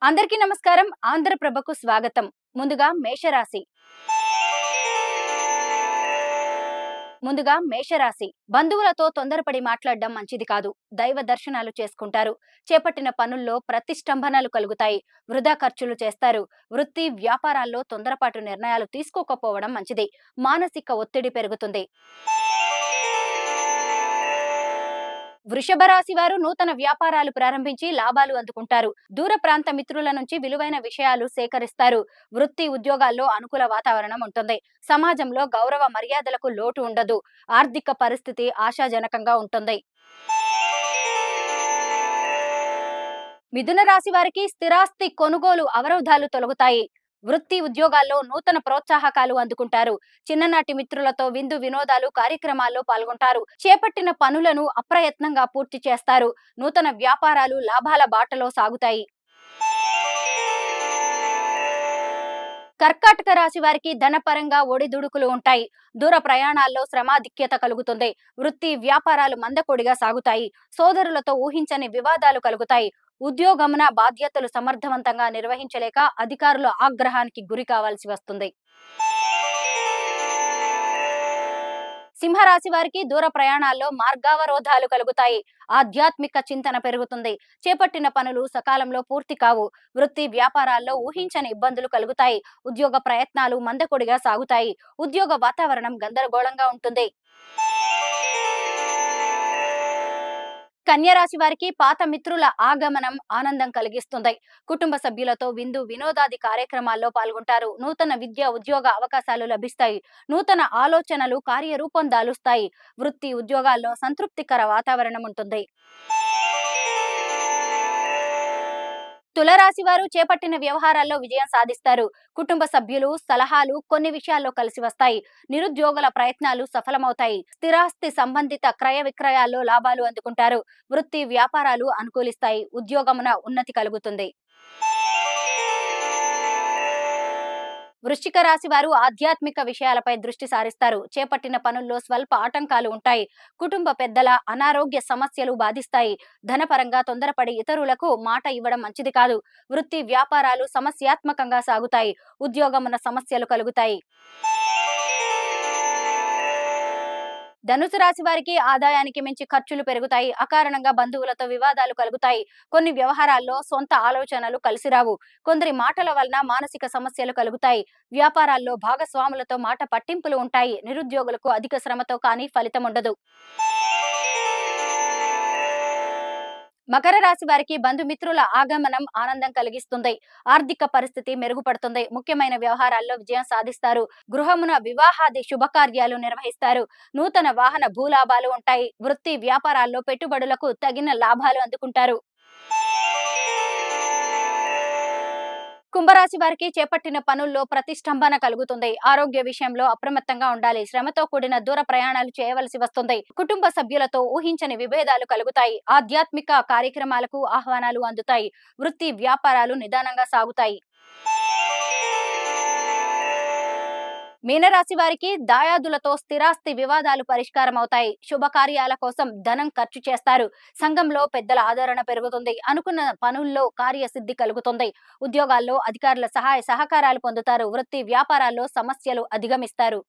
అందరికీ నమస్కారం. ఆంధ్రప్రభకు స్వాగతం. ముందుగా మేషరాశి. బంధువులతో తొందరపడి మాట్లాడడం మంచిది కాదు. దైవ దర్శనాలు చేసుకుంటారు. చేపట్టిన పనుల్లో ప్రతిష్టంభనలు కలుగుతాయి. వృధా ఖర్చులు చేస్తారు. వృత్తి వ్యాపారాల్లో తొందరపాటు నిర్ణయాలు తీసుకోకపోవడం మంచిది. మానసిక ఒత్తిడి పెరుగుతుంది. వృషభ రాశి వారు నూతన వ్యాపారాలు ప్రారంభించి లాభాలు అందుకుంటారు. దూర ప్రాంత మిత్రుల నుంచి విలువైన విషయాలు సేకరిస్తారు. వృత్తి ఉద్యోగాల్లో అనుకూల వాతావరణం ఉంటుంది. సమాజంలో గౌరవ మర్యాదలకు లోటు ఉండదు. ఆర్థిక పరిస్థితి ఆశాజనకంగా ఉంటుంది. మిథున రాశి వారికి స్థిరాస్తి కొనుగోలు అవరోధాలు తొలగుతాయి. వృత్తి ఉద్యోగాల్లో నూతన ప్రోత్సాహకాలు అందుకుంటారు. చిన్ననాటి మిత్రులతో విందు వినోదాలు కార్యక్రమాల్లో పాల్గొంటారు. చేపట్టిన పనులను అప్రయత్నంగా పూర్తి చేస్తారు. నూతన వ్యాపారాలు లాభాల బాటలో సాగుతాయి. కర్కాటక రాశి వారికి ధనపరంగా ఒడిదుడుకులు ఉంటాయి. దూర ప్రయాణాల్లో శ్రమాధిక్యత కలుగుతుంది. వృత్తి వ్యాపారాలు మందకొడిగా సాగుతాయి. సోదరులతో ఊహించని వివాదాలు కలుగుతాయి. ఉద్యోగమున బాధ్యతలు సమర్థవంతంగా నిర్వహించలేక అధికారుల ఆగ్రహానికి గురి కావాల్సి వస్తుంది. సింహరాశి వారికి దూర ప్రయాణాల్లో మార్గావరోధాలు కలుగుతాయి. ఆధ్యాత్మిక చింతన పెరుగుతుంది. చేపట్టిన పనులు సకాలంలో పూర్తి కావు. వృత్తి వ్యాపారాల్లో ఊహించని ఇబ్బందులు కలుగుతాయి. ఉద్యోగ ప్రయత్నాలు మందకొడిగా సాగుతాయి. ఉద్యోగ వాతావరణం గందరగోళంగా ఉంటుంది. కన్య రాశి వారికి పాత మిత్రుల ఆగమనం ఆనందం కలిగిస్తుంది. కుటుంబ సభ్యులతో విందు వినోదాది కార్యక్రమాల్లో పాల్గొంటారు. నూతన విద్య ఉద్యోగ అవకాశాలు లభిస్తాయి. నూతన ఆలోచనలు కార్యరూపం దాలుస్తాయి. వృత్తి ఉద్యోగాల్లో సంతృప్తికర వాతావరణం ఉంటుంది. తులరాశి వారు చేపట్టిన వ్యవహారాల్లో విజయం సాధిస్తారు. కుటుంబ సభ్యులు సలహాలు కొన్ని విషయాల్లో కలిసి వస్తాయి. నిరుద్యోగుల ప్రయత్నాలు సఫలమవుతాయి. స్థిరాస్తి సంబంధిత క్రయ విక్రయాల్లో లాభాలు అందుకుంటారు. వృత్తి వ్యాపారాలు అనుకూలిస్తాయి. ఉద్యోగమున ఉన్నతి కలుగుతుంది. వృశ్చిక రాశి వారు ఆధ్యాత్మిక విషయాలపై దృష్టి సారిస్తారు. చేపట్టిన పనుల్లో స్వల్ప ఆటంకాలు ఉంటాయి. కుటుంబ పెద్దల అనారోగ్య సమస్యలు బాధిస్తాయి. ధనపరంగా తొందరపడి ఇతరులకు మాట ఇవ్వడం మంచిది కాదు. వృత్తి వ్యాపారాలు సమస్యాత్మకంగా సాగుతాయి. ఉద్యోగమున సమస్యలు కలుగుతాయి. ధనుసు రాశి వారికి ఆదాయానికి మించి ఖర్చులు పెరుగుతాయి. అకారణంగా బంధువులతో వివాదాలు కలుగుతాయి. కొన్ని వ్యవహారాల్లో సొంత ఆలోచనలు కలిసిరావు. కొందరి మాటల వలన మానసిక సమస్యలు కలుగుతాయి. వ్యాపారాల్లో భాగస్వాములతో మాట పట్టింపులు ఉంటాయి. నిరుద్యోగులకు అధిక శ్రమతో కానీ ఫలితం ఉండదు. మకర రాశి వారికి బంధుమిత్రుల ఆగమనం ఆనందం కలిగిస్తుంది. ఆర్థిక పరిస్థితి మెరుగుపడుతుంది. ముఖ్యమైన వ్యవహారాల్లో విజయం సాధిస్తారు. గృహమున వివాహాది శుభకార్యాలు నిర్వహిస్తారు. నూతన వాహన భూలాభాలు ఉంటాయి. వృత్తి వ్యాపారాల్లో పెట్టుబడులకు తగిన లాభాలు అందుకుంటారు. కుంభరాశి వారికి చేపట్టిన పనుల్లో ప్రతిష్టంభన కలుగుతుంది. ఆరోగ్య విషయంలో అప్రమత్తంగా ఉండాలి. శ్రమతో కూడిన దూర ప్రయాణాలు చేయవలసి వస్తుంది. కుటుంబ సభ్యులతో ఊహించని విభేదాలు కలుగుతాయి. ఆధ్యాత్మిక కార్యక్రమాలకు ఆహ్వానాలు అందుతాయి. వృత్తి వ్యాపారాలు నిదానంగా సాగుతాయి. మీనరాశి వారికి దాయాదులతో స్థిరాస్తి వివాదాలు పరిష్కారం అవుతాయి. శుభకార్యాల కోసం ధనం ఖర్చు చేస్తారు. సంఘంలో పెద్దల ఆదరణ పెరుగుతుంది. అనుకున్న పనుల్లో కార్యసిద్ధి కలుగుతుంది. ఉద్యోగాల్లో అధికారుల సహాయ సహకారాలు పొందుతారు. వృత్తి వ్యాపారాల్లో సమస్యలు అధిగమిస్తారు.